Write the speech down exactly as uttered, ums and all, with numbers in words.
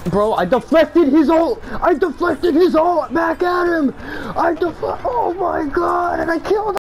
Bro, I deflected his ult! I deflected his ult back at him! I def- Oh my god, and I killed him!